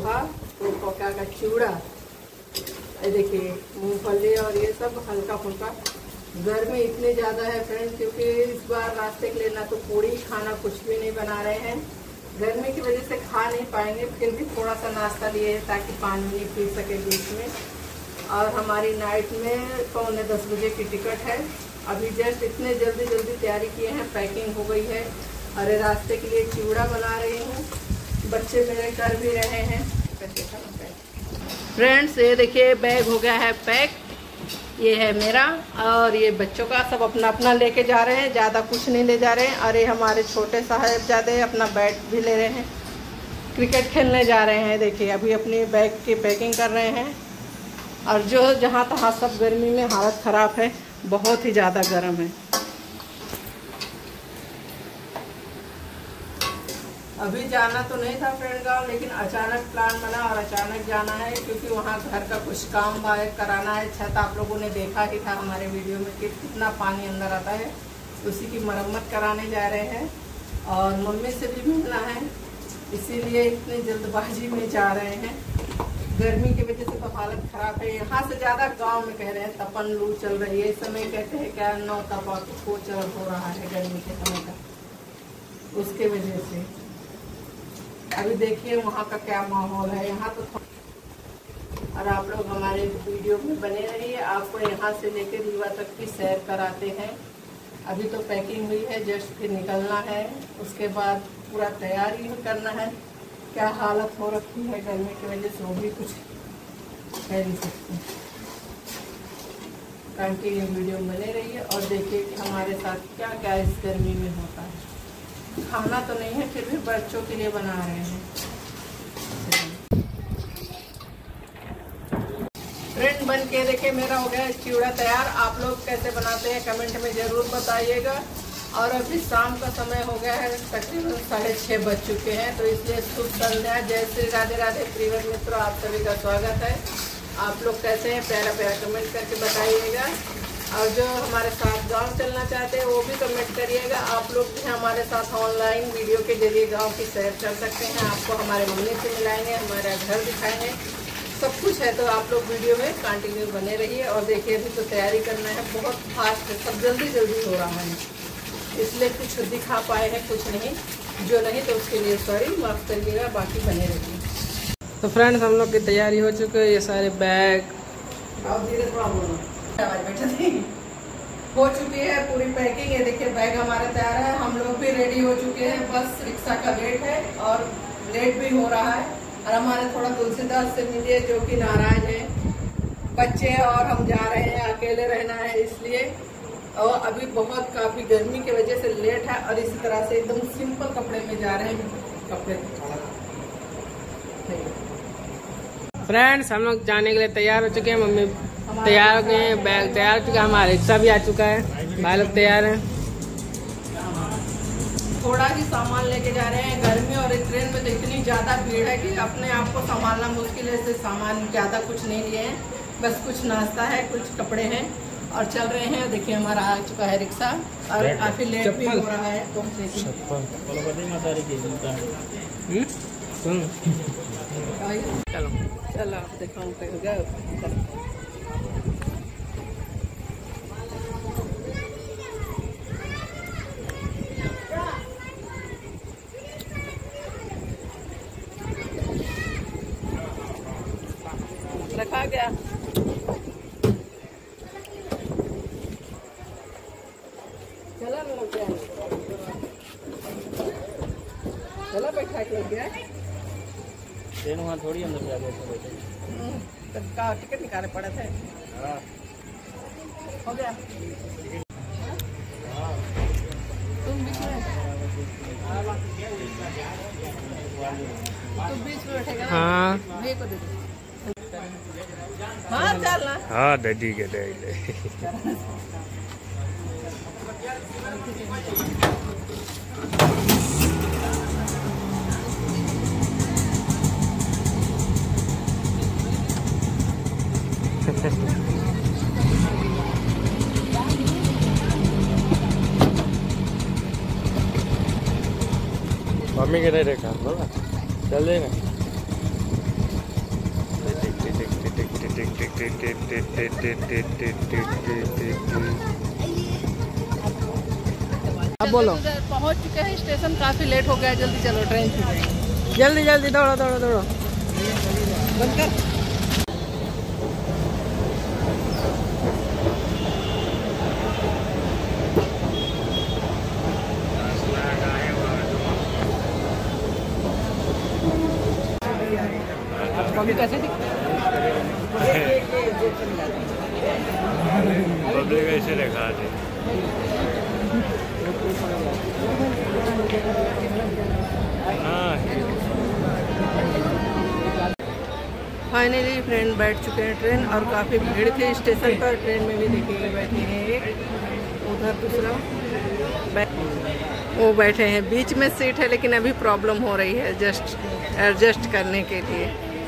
पोहा, तो पका का चिवड़ा, ये देखिए मूंगफली और ये सब हल्का फुल्का। गर्मी इतनी ज़्यादा है फ्रेंड्स, क्योंकि इस बार नाश्ते के लिए ना तो पूड़ी खाना कुछ भी नहीं बना रहे हैं। गर्मी की वजह से खा नहीं पाएंगे, फिर भी थोड़ा सा नाश्ता लिए ताकि पानी नहीं पी सके बीच में। और हमारी नाइट में 9:45 बजे की टिकट है। अभी जस्ट इतने जल्दी तैयारी किए हैं, पैकिंग हो गई है। अरे रास्ते के लिए चिवड़ा बना रही हूँ, बच्चे मेरे कर भी रहे हैं। फ्रेंड्स ये देखिए बैग हो गया है पैक, ये है मेरा और ये बच्चों का, सब अपना अपना लेके जा रहे हैं, ज़्यादा कुछ नहीं ले जा रहे हैं। अरे हमारे छोटे साहबजादे अपना बैट भी ले रहे हैं, क्रिकेट खेलने जा रहे हैं। देखिए अभी अपनी बैग की पैकिंग कर रहे हैं। और जो जहाँ तहाँ सब गर्मी में हालत ख़राब है, बहुत ही ज़्यादा गर्म है। अभी जाना तो नहीं था फ्रेंड गाँव, लेकिन अचानक प्लान बना और अचानक जाना है, क्योंकि वहाँ घर का कुछ काम कराना है। छत आप लोगों ने देखा ही था हमारे वीडियो में कि कितना पानी अंदर आता है, उसी की मरम्मत कराने जा रहे हैं। और मम्मी से भी मिलना है, इसीलिए इतनी जल्दबाजी में जा रहे हैं। गर्मी की वजह से तो हालत ख़राब है। यहाँ से ज़्यादा गाँव में कह रहे हैं तपन लू चल रही है इस समय, कहते हैं क्या 9 तपा को चल हो रहा है गर्मी के समय का, उसके वजह से। अभी देखिए वहाँ का क्या माहौल है। यहाँ तो और आप लोग हमारे वीडियो में बने रहिए, आपको यहाँ से लेकर रीवा तक की सैर कराते हैं। अभी तो पैकिंग हुई है, जस्ट फिर निकलना है, उसके बाद पूरा तैयारी करना है। क्या हालत हो रखी है गर्मी की वजह से, वो भी कुछ कह नहीं सकते। कंटिन्यू वीडियो में बने रहिए और देखिए कि हमारे साथ क्या क्या इस गर्मी में होता है। खाना तो नहीं है, फिर भी बच्चों के लिए बना रहे हैं। फ्रेंड बन के देखिए मेरा हो गया चिवड़ा तैयार। आप लोग कैसे बनाते हैं कमेंट में ज़रूर बताइएगा। और अभी शाम का समय हो गया है, तकरीबन 6:30 बज चुके हैं, तो इसलिए शुभ संध्या, जय श्री राधे राधे। प्रिय मित्रों, आप सभी का स्वागत है। आप लोग कैसे हैं, प्यारा प्यारा कमेंट करके बताइएगा। और जो हमारे साथ गांव चलना चाहते हैं वो भी कमेंट करिएगा। आप लोग भी हमारे साथ ऑनलाइन वीडियो के जरिए गांव की सैर कर सकते हैं। आपको हमारे मम्मी से मिलाएंगे, हमारा घर दिखाएंगे, सब कुछ है। तो आप लोग वीडियो में कंटिन्यू बने रहिए। और देखिए अभी तो तैयारी करना है, बहुत फास्ट है, सब जल्दी हो रहा है, इसलिए कुछ दिखा पाए हैं, कुछ नहीं। जो नहीं तो उसके लिए सॉरी, माफ़ करिएगा, बाकी बने रहिए। तो फ्रेंड्स हम लोग की तैयारी हो चुकी है, ये सारे बैग हो चुकी है पूरी पैकिंग। ये देखिए बैग हमारा तैयार है, हम लोग भी रेडी हो चुके हैं। बस रिक्शा का वेट है और लेट भी हो रहा है। और हमारे थोड़ा तुलसीदास से मिलिए जो कि नाराज है, बच्चे और हम जा रहे हैं, अकेले रहना है इसलिए। और अभी बहुत काफी गर्मी की वजह से लेट है। और इसी तरह से एकदम सिंपल कपड़े में जा रहे हैं, कपड़े। फ्रेंड्स हम लोग जाने के लिए तैयार हो चुके हैं, मम्मी तैयार हो गए हैं, बैग तैयार हो चुका है, हमारा रिक्शा भी आ चुका है, भाई लोग तैयार हैं। थोड़ा ही सामान लेके जा रहे हैं, गर्मी और इस ट्रेन में तो इतनी ज़्यादा भीड़ है कि अपने आप को संभालना मुश्किल है। इससे सामान ज़्यादा कुछ नहीं लिए हैं, बस कुछ नाश्ता है, कुछ कपड़े हैं और चल रहे हैं। देखिए हमारा आ चुका है रिक्शा और काफ़ी लेट भी हो रहा है। चलो आप दिखाऊँ कहोगे। रखा गया चला चला बैठा के गया ट्रेन वहाँ थोड़ी अंदर जा गए का टिकट निकाले पड़े थे। हो गया तुम बीच में, तुम बीच में बैठेगा। हाँ मेरे को दे दो। हाँ चलना, हाँ दादी के दे मम्मी के नहीं देखा बोला चल देगा। अब बोलो। पहुंच चुके हैं स्टेशन, काफी लेट हो गया, जल्दी चलो ट्रेन छूट। जल्दी जल्दी दौड़ो दौड़ो दौड़ो। बंद कर। पब्लिक कैसे थी? पब्लिक ऐसे दिखा दी। फाइनली फ्रेंड बैठ चुके हैं ट्रेन, और काफ़ी भीड़ थी स्टेशन पर। ट्रेन में भी देखिए बैठे हैं एक, उधर दूसरा वो बैठे हैं। बीच में सीट है लेकिन अभी प्रॉब्लम हो रही है एडजस्ट करने के लिए।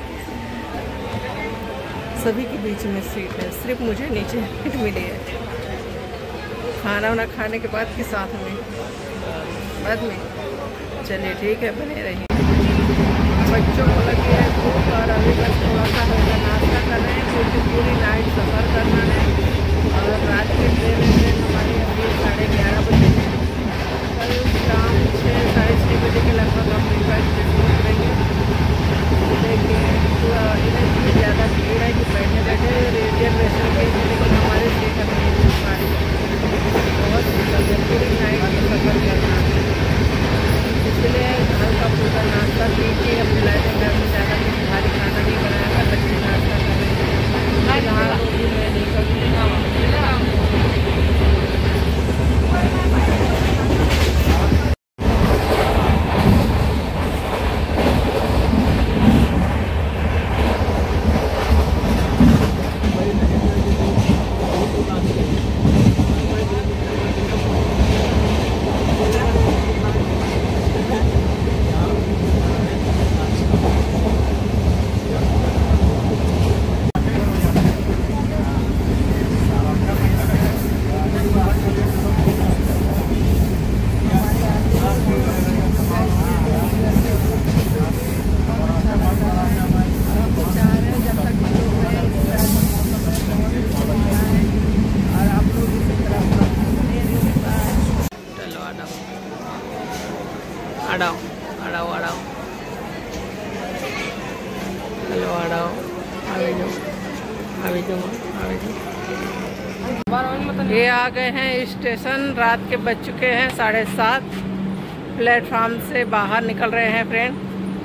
सभी के बीच में सीट है, सिर्फ मुझे नीचे सीट मिली है। खाना वाना खाने के बाद के साथ में बाद में। चलिए ठीक है, बने रहिए। बच्चों को लगी है भूख, और अभी बस थोड़ा सा हल्का नाश्ता कर रहे हैं क्योंकि पूरी नाइट सफ़र करना है। और रात की ट्रेन हमारी अभी 11:30 बजे है। कल शाम 6 साढ़े 6 बजे के लगभग हम रीवा स्टेशन उतरेंगे। देखिए पूरा इतनी ज़्यादा भीड़ है कि बैठे बैठे रिजर्वेशन के लिए, लेकिन हमारे सीट अभी नहीं मिल पा रही। बहुत दिक्कत है, पूरी नाइट की सफ़र करना है, इसलिए हल्का फुल्का नाश्ता पी के अपने लाइफ में ज़्यादा कुछ भारी खाना नहीं बनाया था। बच्चे नाश्ता कर रहे हैं, यहाँ भी मैं नहीं करूँगी। अड़ाओ अड़ाओ अड़ाओ, हेलो अड़ाओ, अभी जो ये आ गए हैं स्टेशन। रात के बज चुके हैं 7:30। प्लेटफॉर्म से बाहर निकल रहे हैं फ्रेंड,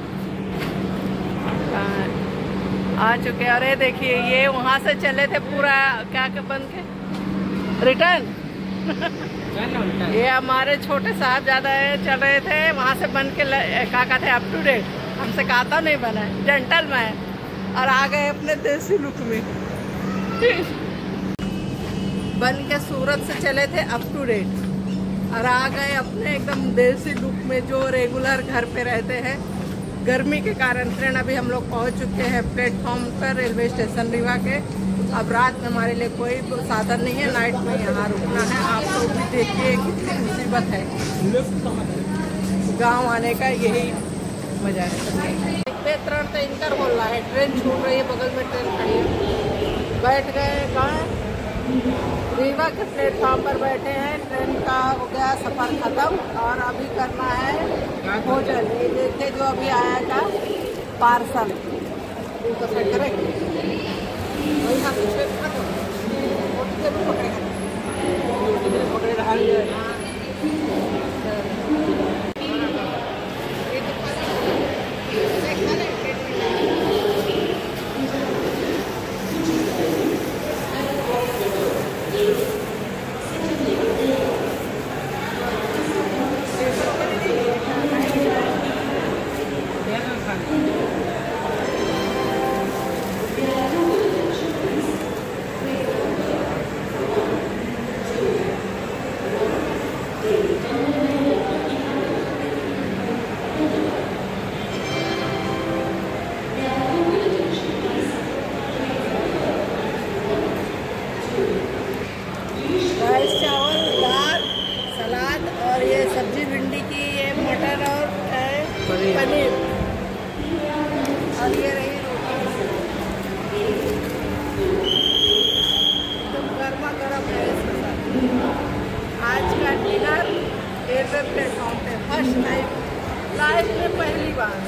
आ चुके हैं। अरे देखिए ये वहाँ से चले थे पूरा क्या बन के रिटर्न। ये हमारे छोटे साहबजादा चल रहे थे, वहाँ से बन के क्या कहते हैं अप टू डेट, हमसे कहा था नहीं बना है, जेंटलमैन, और आ गए अपने देसी लुक में। बन के सूरत से चले थे अप टू डेट, और आ गए अपने एकदम देसी लुक में जो रेगुलर घर पे रहते हैं। गर्मी के कारण ट्रेन अभी हम लोग पहुँच चुके हैं प्लेटफॉर्म पर, रेलवे स्टेशन रीवा के। अब रात में हमारे लिए कोई साधन नहीं है, नाइट में यहाँ रुकना है। आप लोग भी देखिए कितनी मुसीबत है, गांव आने का यही मजा है। बेतरण तो इनकर बोल रहा है, ट्रेन छूट रही है, बगल में ट्रेन खड़ी है। बैठ गए कहाँ, रीवा के प्लेटफॉर्म पर बैठे हैं। ट्रेन का हो गया सफ़र ख़त्म, और अभी करना है भोजन। ये देखिए जो अभी आया था पार्सल, तो सेट करेंगे वही हम पकड़े रहा है। सब्जी भिंडी की, ये मटर और पनीर, और ये रही रोटी। रेलवे प्लेटफॉर्म पे फर्स्ट टाइम लाइफ में पहली बार।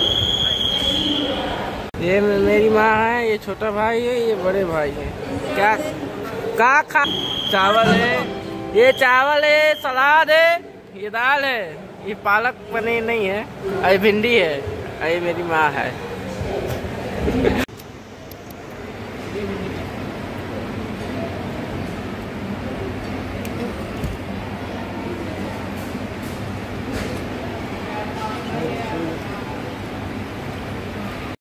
ये मेरी माँ है, ये छोटा भाई है, ये बड़े भाई है। क्या खा चावल है, ये चावल है, सलाद है, ये दाल है, ये पालक पनीर नहीं है, ये भिंडी है, ये मेरी माँ है।